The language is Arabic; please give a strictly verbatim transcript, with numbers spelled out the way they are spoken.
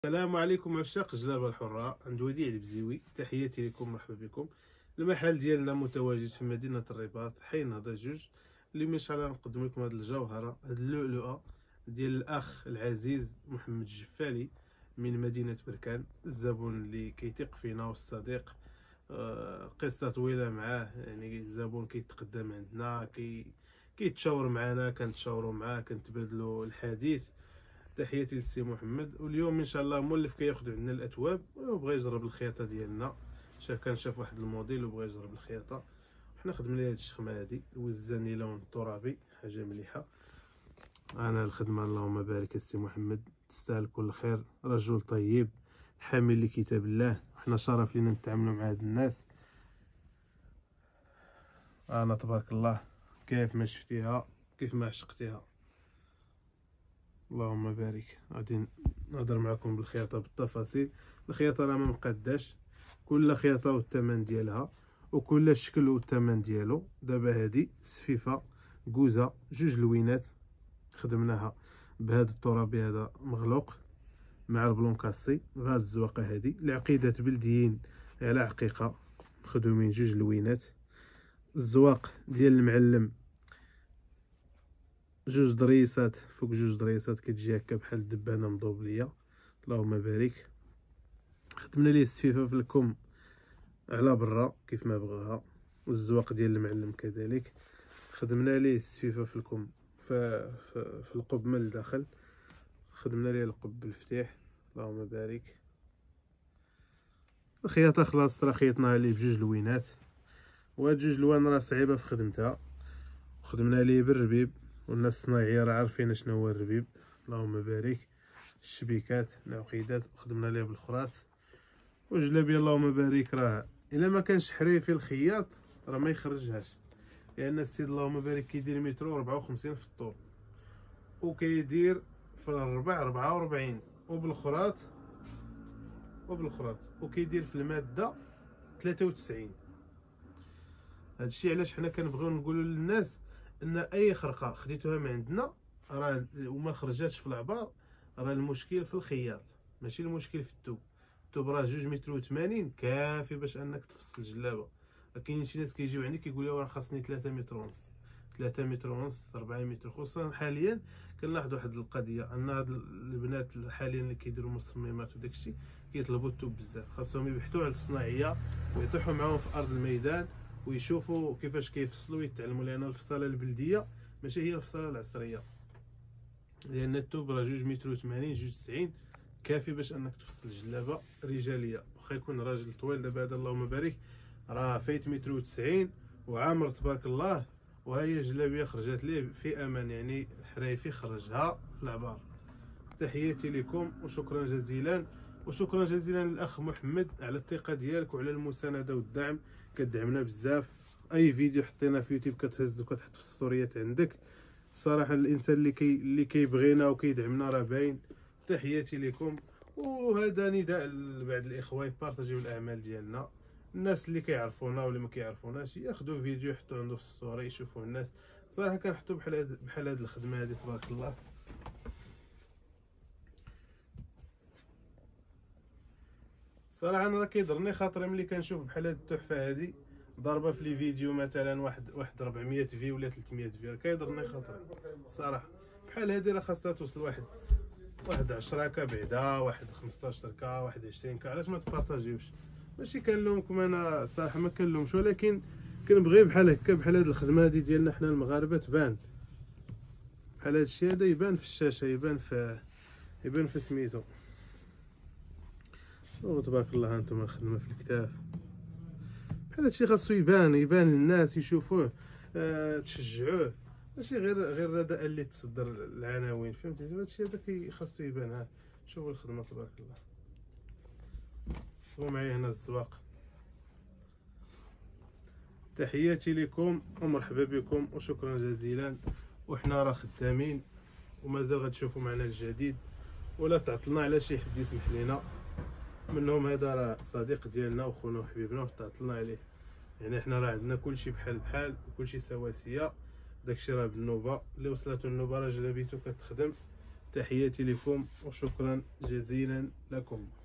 السلام عليكم عشاق الجلابه الحره، عند وديع البزيوي. تحياتي لكم، مرحبا بكم. المحل ديالنا متواجد في مدينه الرباط، حي نهضه جوج. اليوم ان شاء الله نقدم لكم هذه الجوهره، هذه اللؤلؤه ديال الاخ العزيز محمد الجفالي من مدينه بركان، الزبون اللي كيثق فينا والصديق. آه، قصه طويله معاه، يعني زبون كيتقدم عندنا، كي كيتشاور معنا، كنتشاوروا معاه، كنتبادلوا الحديث. تحياتي للسي محمد. واليوم ان شاء الله مولف كياخذ عندنا الاتواب وبغى يجرب الخياطه ديالنا. شاف كان شاف واحد الموديل وبغى يجرب الخياطه، حنا خدمنا ليه هاد الشخمه هادي الوزاني لون ترابي، حاجه مليحه. انا الخدمه اللهم بارك السي محمد، تستاهل كل خير، رجل طيب حامل لكتاب الله. حنا شرف لينا نتعاملوا مع هاد الناس. انا تبارك الله كيف ما شفتيها، كيف ما عشقتيها، اللهم بارك. غادي نهضر معكم بالخياطه بالتفاصيل. الخياطه راه ما مقداش، كل خياطه والثمن ديالها، وكل شكل والثمن ديالو. دابا هادي سفيفه كوزه جوج لوينات، خدمناها بهذا الترابي هذا مغلوق مع البلونكاسي. غاز الزواقه هادي العقيدات بلديين على عقيقه، مخدومين جوج لوينات. الزواق ديال المعلم جوج دريسات فوق جوج دريسات، كتجي هكا بحال الدبانه مضوبليه، اللهم بارك. خدمنا ليه السفيفه في الكم على برا كيف ما بغاها، والزواق ديال المعلم كذلك. خدمنا ليه السفيفه في الكم في, في, في القب من الداخل، خدمنا ليه القب بالفتيح، اللهم بارك. الخياطه خلاص راه خيطناها ليه بجوج لوينات، وهاد جوج لوان راه صعيبه في خدمتها. خدمنا ليه بالربيب، والناس الصناعيه راه عارفين شنو هو الربيب، اللهم بارك. الشبيكات العقيدات خدمنا ليه بالخراط. وجلابيه اللهم بارك راه الا ما كانش حريفي الخياط راه ما يخرجهاش، لان السيد اللهم بارك كيدير متر وربعة وخمسين في الطول، وكيدير في الربع ربعة وربعين، وبالخراط وبالخراط وكيدير في الماده ثلاثة وتسعين. هادشي علاش حنا كنبغيو نقولوا للناس ان اي خرقه خديتوها من عندنا راه وما خرجاتش في العبار، راه المشكل في الخياط ماشي المشكل في الثوب. الثوب راه جوج متر وثمانين كافي باش انك تفصل جلابه. كاينين شي ناس كيجيو عندي كيقول لي راه خاصني ثلاثة متر ونص، ثلاثة متر ونص، أربعة متر. خصوصا حاليا كنلاحظ واحد القضيه، ان هاد البنات حاليا اللي كيديروا مصممات وداكشي كيطلبوا الثوب بزاف، خاصهم يبحثوا على الصناعيه ويطيحوا معاهم في ارض الميدان ويشوفوا كيفاش كيفصلوا ويتعلموا، لان الفصاله البلديه ماشي هي الفصاله العصريه. لان الثوب راه جوج متر وثمانين جوج تسعين كافي باش انك تفصل جلابه رجاليه، واخا يكون راجل طويل. دابا هذا اللهم بارك راه فايت متر وتسعين وعامر تبارك الله، وهي جلابيه خرجت ليه في امان، يعني حريفي خرجها في العبار. تحياتي لكم وشكرا جزيلا، وشكرا جزيلا للاخ محمد على الثقه ديالك وعلى المسانده والدعم. كدعمنا بزاف، اي فيديو حطينا في يوتيوب كتهز وكتحط في الستوريات عندك. الصراحه الانسان اللي كي اللي كيبغينا وكيدعمنا راه باين. تحياتي لكم، وهذا نداء لبعض الاخوه يبارطاجيو الاعمال ديالنا. الناس اللي كيعرفونا واللي ما كيعرفوناش ياخذوا فيديو يحطوا عنده في الستوري يشوفوه الناس. صراحه كنحطوا بحال هاد بحال هاد الخدمه هذه تبارك الله. صراحه انا راه كيضرني خاطري ملي كنشوف بحال هاد التحفه هادي ضاربه في لي فيديو مثلا واحد واحد أربعمية في ولا ثلاثمية في، كيضرني خاطري الصراحه. بحال هادي راه خاصها توصل واحد واحد عشرة كا بعدا، واحد خمسطاش كا، واحد عشرين كا. علاش ما تبارطاجيوش؟ ماشي كنلومكم انا الصراحه، ما كنلومش، ولكن كنبغي بحال هكا بحال هاد الخدمه هادي ديالنا حنا المغاربه تبان. بحال هاد الشيء هذا يبان في الشاشه، يبان في يبان في سميتو. وتبارك الله هانتوما الخدمه في الكتاف. بحال هادشي خاصو يبان، يبان للناس يشوفوه، آه تشجعوه، ماشي غير غير رداء اللي تصدر العناوين، فهمتي؟ هادشي هذا كي خاصو يبان. ها شوفوا الخدمه تبارك الله. ومعايا هنا الزواق. تحياتي لكم ومرحبا بكم وشكرا جزيلا. وحنا راه خدامين ومازال غتشوفوا معنا الجديد، ولا تعطلنا على شي حد يسمح لينا منهم. هذا راه صديق ديالنا وخونا وحبيبنا وتعطلنا عليه، يعني حنا راه عندنا كلشي بحال بحال وكلشي سواسيه. داكشي راه بالنوبه، اللي وصلاتو النوبه راه جلابيتو كتخدم تحياتي لكم وشكرا جزيلا لكم.